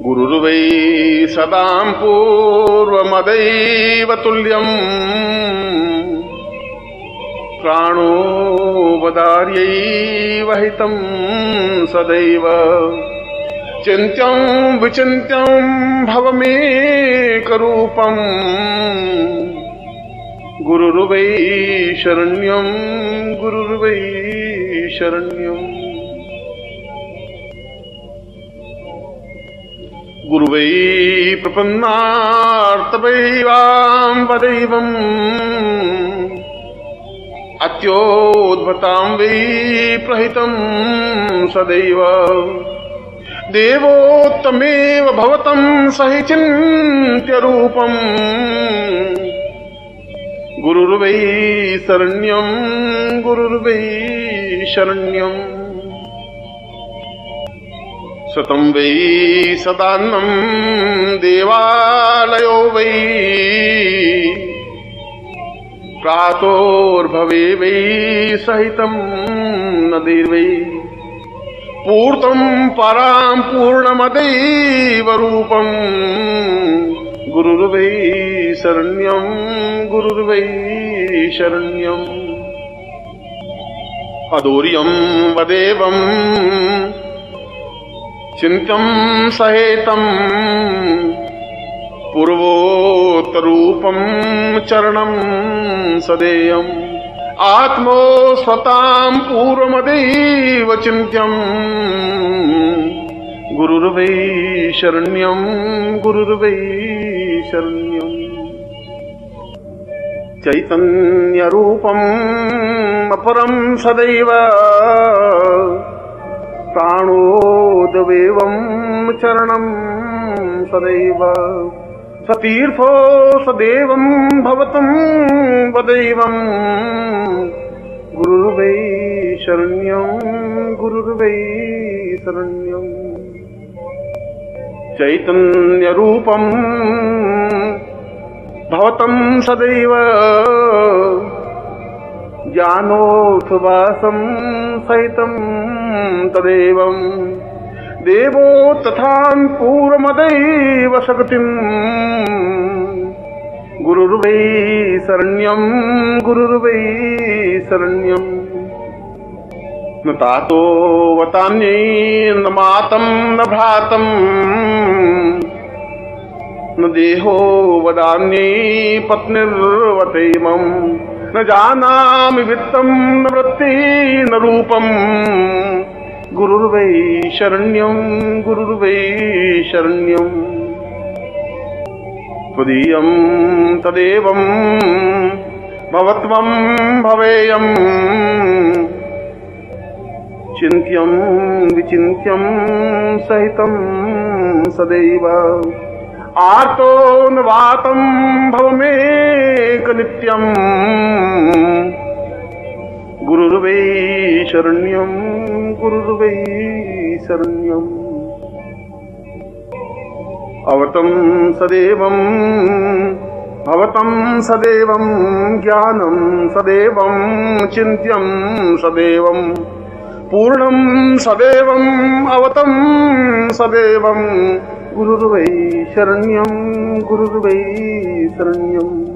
गुरुर्वै सदां पूर्वमदैव तुल्यम् प्राणो वदार्यैव हितं सदैव चिन्त्यं विचिन्त्यं भवमेकरूपम् गुरुर्वै शरण्यं गुरुर्वै शरण्यम् गुरुवै प्रपन्नार्तवैवां वदैवम् अत्योद्भतां वै प्रहितं सदैव देवोत्तमेव भवतं सहि चिन्त्यरूपम् गुरुर्वै शरण्यं गुरुर्वै शरण्यम् सतं वै सदान्नं देवालयो वै प्रातोर्भवे वै सहितं नदीर्वै पूर्तं परां पूर्णमदैव रूपम् गुरुर्वै शरण्यं गुरुर्वै शरण्यम् अदूर्यं वदेवम् चिन्त्यं सहेतं पूर्वोत्तरूपं चरणं सदेयम् आत्मस्वतां पूर्वमदैव चिन्त्यम् गुरुर्वै शरण्यं गुरुर्वै शरण्यम् चैतन्यरूपम् अपरं सदैव प्राणोदवेवं चरणं सदैव सतीर्थो सदेवं भवतं वदैवम् गुरुर्वै शरण्यं गुरुर्वै शरण्यम् चैतन्यरूपं भवतं सदैव ज्ञानोऽर्थवासं सहितं तदेवं देवो तथां पूर्वमदैव शक्तिं गुरुर्वै शरण्यं गुरुर्वै शरण्यम् न तातो वतान्यै न मातं न भ्रातं न देहो वदान्यै पत्निर्वतैमम् न जानामि वित्तं न वृत्ति न रूपम् गुरुर्वै शरण्यं गुरुर्वै शरण्यम् त्वदीयं तदेवं भवत्वं भवेयम् चिन्त्यं विचिन्त्यं सहितं सदैव आर्तो न वातं भवमेकनित्यम् गुरुर्वै शरण्यं गुरुर्वै शरण्यम् अवतं सदेवं भवतं सदेवं ज्ञानं सदेवं चिन्त्यं सदेवं पूर्णं सदेवं अवतं सदेवं गुरुर्वै शरण्यं गुरुर्वै शरण्यम्